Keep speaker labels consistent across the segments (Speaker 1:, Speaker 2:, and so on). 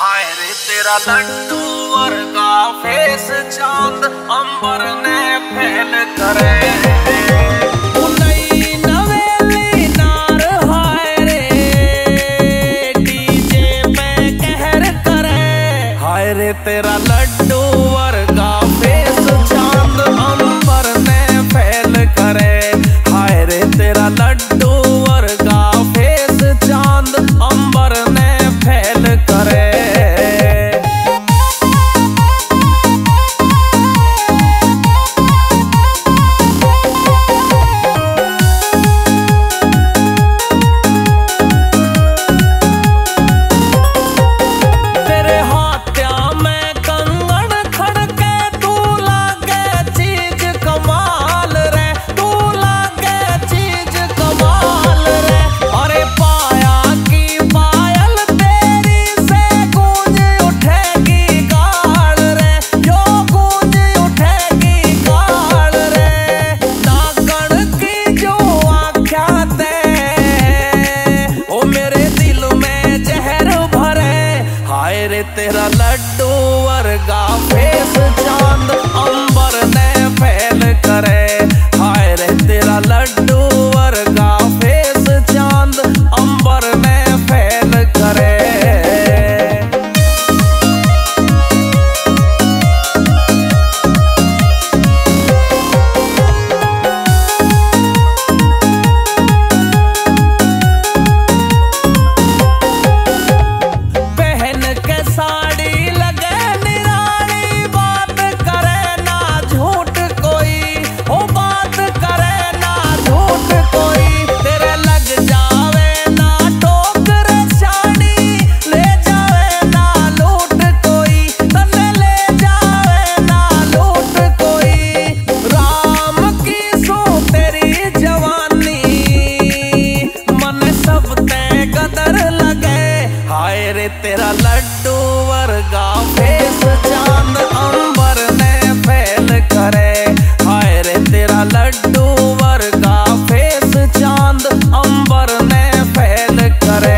Speaker 1: हाय रे तेरा लड्डू वर्गा फेस चांद अंबर ने फैल करे। नवेली नार हाय रे डीजे पे कहर करे। हाय रे तेरा लड्डू वर्गा फेस चांद अंबर ने फैल करे। हाय रे तेरा लड्डू वर्गा फेस चांद अंबर ने फैल करे। तेरा लड्डू वर्गा फेस चांद अंबर ने फैल करे। हाय रे तेरा लड्डू वर्गा फेस चांद अंबर ने फैल करे। तेरा लड्डू वर्गा फेस चांद अंबर ने फैल करे। हाय रे तेरा लड्डू वर्गा फेस चांद अंबर ने फैल करे।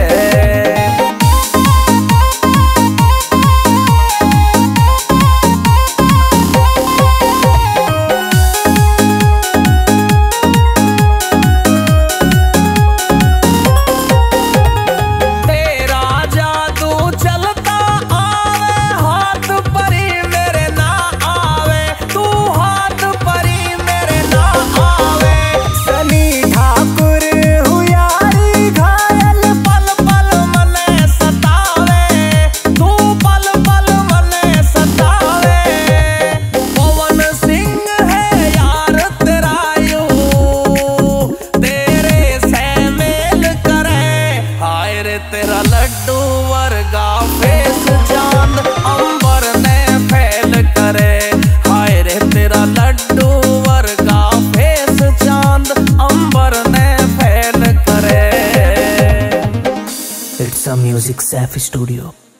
Speaker 1: तेरा लड्डू वर्गा फेस चांद अंबर ने फैल करे। हाय रे तेरा लड्डू वर्गा फेस चांद अंबर ने फैल करे।
Speaker 2: It's a music Safi Studio.